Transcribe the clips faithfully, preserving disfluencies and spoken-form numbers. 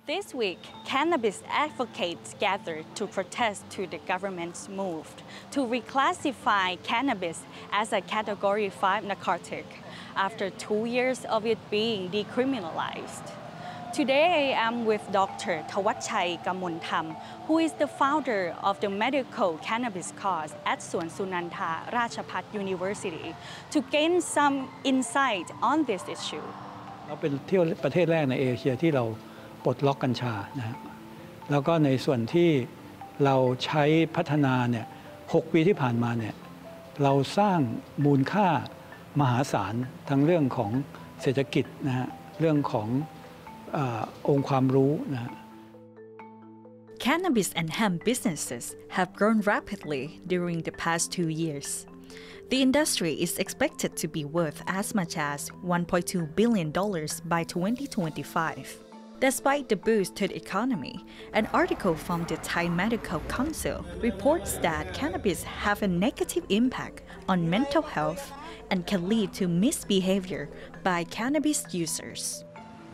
This week, cannabis advocates gathered to protest to the government's move to reclassify cannabis as a Category five narcotic after two years of it being decriminalized. Today, I am with Doctor Thawatchai Kamuntham, who is the founder of the medical cannabis course at Suan Sunanta Ratchapat University, to gain some insight on this issue. เราเป็นเที่ยวประเทศแรกในเอเชียที่เราปลดล็อกกัญชานะฮะแล้วก็ในส่วนที่เราใช้พัฒนาเนี่ยหกปีที่ผ่านมาเนี่ยเราสร้างมูลค่ามหาศาลทั้งเรื่องของเศรษฐกิจนะฮะเรื่องขององค์ความรู้นะ Cannabis and hemp businesses have grown rapidly during the past two years. The industry is expected to be worth as much as one point two billion dollars by twenty twenty-five. Despite the boost to the economy, an article from the Thai Medical Council reports that cannabis have a negative impact on mental health and can lead to misbehavior by cannabis users.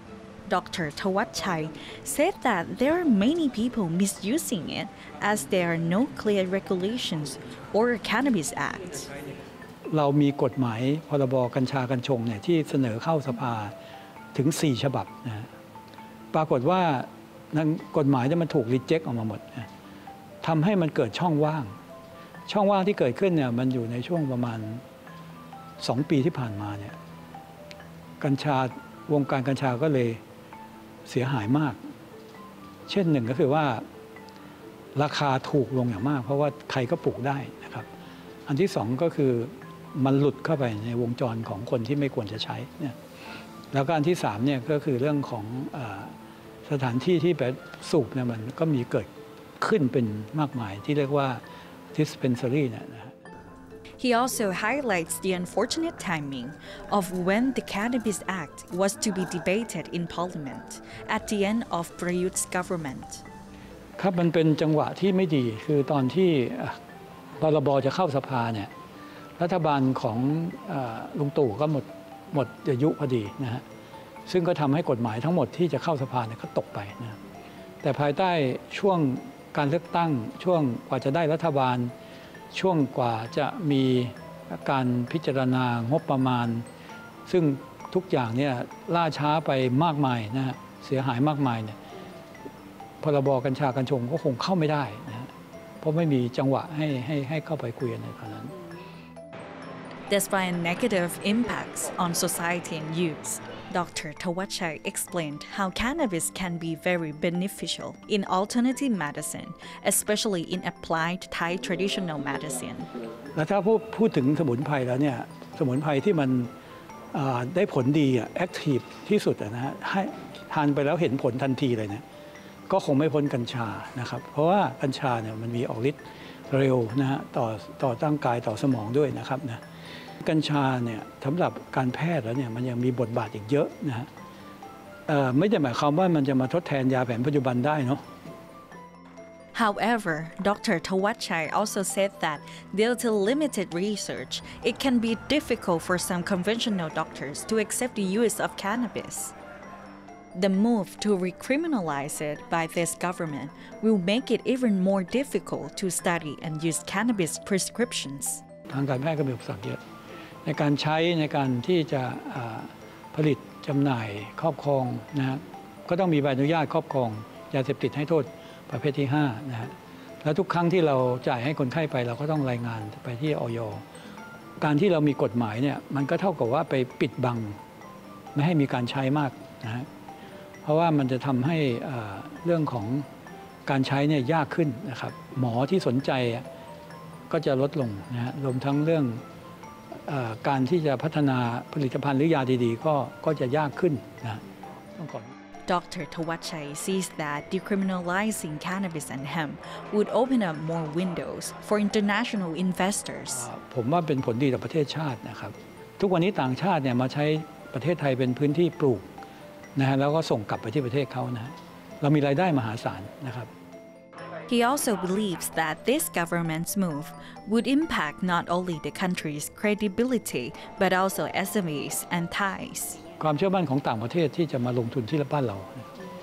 Doctor Thawatchai said that there are many people misusing it as there are no clear regulations or a Cannabis Act. เรามีกฎหมายพรบกัญชากัญชงเนี่ยที่เสนอเข้าสภาถึงสี่ฉบับนะปรากฏว่ากฎหมายเนี่ยมันถูกรีเจ็คออกมาหมดนะทำให้มันเกิดช่องว่างช่องว่างที่เกิดขึ้นเนี่ยมันอยู่ในช่วงประมาณสองปีที่ผ่านมาเนี่ยกัญชาวงการกัญชาก็เลยเสียหายมากเช่นหนึ่งก็คือว่าราคาถูกลงอย่างมากเพราะว่าใครก็ปลูกได้นะครับอันที่สองก็คือมันหลุดเข้าไปในวงจรของคนที่ไม่ควรจะใช้เนี่ยแล้วก็อันที่สามเนี่ยก็คือเรื่องของสถานที่ที่แบบสูบเนี่ยมันก็มีเกิดขึ้นเป็นมากมายที่เรียกว่า dispensary เนี่ยนะ He also highlights the unfortunate timing of when the Cannabis Act was to be debated in Parliament at the end of Prayut's government. ครับมันเป็นจังหวะที่ไม่ดีคือตอนที่พรบจะเข้าสภาเนี่ยรัฐบาลของลุงตู่ก็หมดหมดอายุพอดีนะฮะซึ่งก็ทำให้กฎหมายทั้งหมดที่จะเข้าสภาเนี่ยก็ตกไปนะแต่ภายใต้ช่วงการเลือกตั้งช่วงกว่าจะได้รัฐบาลช่วงกว่าจะมีการพิจารณางบประมาณซึ่งทุกอย่างเนี่ยล่าช้าไปมากมายนะฮะเสียหายมากมายเนี่ยพรบกัญชากัญชงก็คงเข้าไม่ได้นะเพราะไม่มีจังหวะให้ให้ให้เข้าไปคุยกันในตอนนั้น Despite negative impacts on society and youth, Doctor Thawatchai explained how cannabis can be very beneficial in alternative medicine, especially in applied Thai traditional medicine. แล้วถ้าพูดพูดถึงสมุนไพรแล้วเนี่ยสมุนไพรที่มันได้ผลดีอ่ะแอคทีฟที่สุดนะฮะให้ทานไปแล้วเห็นผลทันทีเลยนะก็คงไม่พ้นกัญชานะครับเพราะว่ากัญชาเนี่ยมันมีออกฤทธิ์เร็วนะฮะต่อต่อร่างกายต่อสมองด้วยนะครับนะกัญชาเนี่ยสำหรับการแพทย์แล้วเนี่ยมันยังมีบทบาทอีกเยอะนะฮะไม่ได้หมายความว่ามันจะมาทดแทนยาแผนปัจจุบันได้เนาะ However, Doctor Thawatchai also said that due to limited research, it can be difficult for some conventional doctors to accept the use of cannabis. The move to recriminalize it by this government will make it even more difficult to study and use cannabis prescriptions. ทางการแพทย์ก็มีอุปสรรคเยอะในการใช้ในการที่จะผลิตจำหน่ายครอบครองนะฮะก็ต้องมีใบอนุญาตครอบครองยาเสพติดให้โทษประเภทที่ห้านะฮะแล้วทุกครั้งที่เราจ่ายให้คนไข้ไปเราก็ต้องรายงานไปที่อย.การที่เรามีกฎหมายเนี่ยมันก็เท่ากับว่าไปปิดบังไม่ให้มีการใช้มากนะฮะเพราะว่ามันจะทำให้เรื่องของการใช้เนี่ยยากขึ้นนะครับหมอที่สนใจก็จะลดลงนะฮะรวมทั้งเรื่องการที่จะพัฒนาผลิตภัณฑ์หรือยาดีๆก็ก็จะยากขึ้นนะต้องก่อน Doctor Thawatchai sees that decriminalizing cannabis and hemp would open up more windows for international investors. ผมว่าเป็นผลดีต่อประเทศชาตินะครับทุกวันนี้ต่างชาติเนี่ยมาใช้ประเทศไทยเป็นพื้นที่ปลูกนะฮะแล้วก็ส่งกลับไปที่ประเทศเขานะเรามีรายได้มหาศาลนะครับ He also believes that this government's move would impact not only the country's credibility but also S M Es and Thais. ความเชื่อมั่นของต่างประเทศที่จะมาลงทุนที่บ้านเรา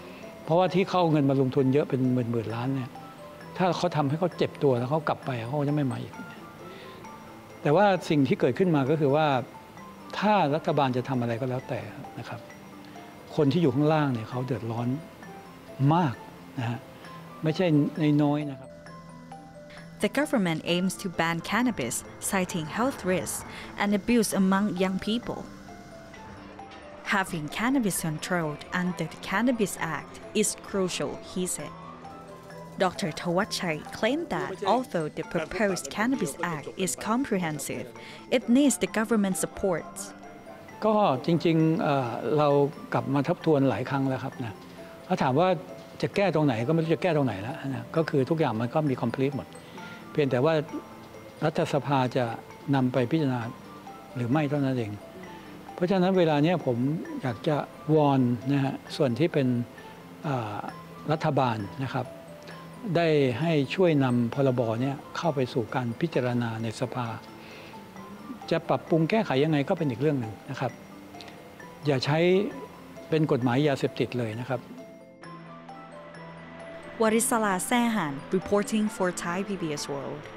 เพราะว่าที่เข้าเงินมาลงทุนเยอะเป็นหมื่นหมื่นล้านเนี่ยถ้าเขาทำให้เขาเจ็บตัวแล้วเขากลับไปเขาจะไม่มาอีกแต่ว่าสิ่งที่เกิดขึ้นมาก็คือว่าถ้ารัฐบาลจะทำอะไรก็แล้วแต่นะครับคนที่อยู่ข้างล่างเนี่ยเขาเดือดร้อนมากนะฮะไม่ใช่น้อยๆนะครับ The government aims to ban cannabis, citing health risks and abuse among young people. Having cannabis controlled under the Cannabis Act is crucial, he said. Doctor Thawatchai claimed that although the proposed Cannabis Act is comprehensive, it needs the government support. ก็จริงๆ เ, เรากลับมาทบทวนหลายครั้งแล้วครับนะถ้าถามว่าจะแก้ตรงไหนก็ไม่รู้จะแก้ตรงไหนแล้วนะก็คือทุกอย่างมันก็มี complete หมดเพียงแต่ว่ารัฐสภาจะนำไปพิจารณาหรือไม่เท่านั้นเองเพราะฉะนั้นเวลานี้ผมอยากจะวอนนะฮะส่วนที่เป็นรัฐบาลนะครับได้ให้ช่วยนำพรบเนี่ยเข้าไปสู่การพิจารณาในสภาจะปรับปรุงแก้ไขยังไงก็เป็นอีกเรื่องหนึ่งนะครับอย่าใช้เป็นกฎหมายยาเสพติดเลยนะครับ Warisala Sehan reporting for Thai พี บี เอส World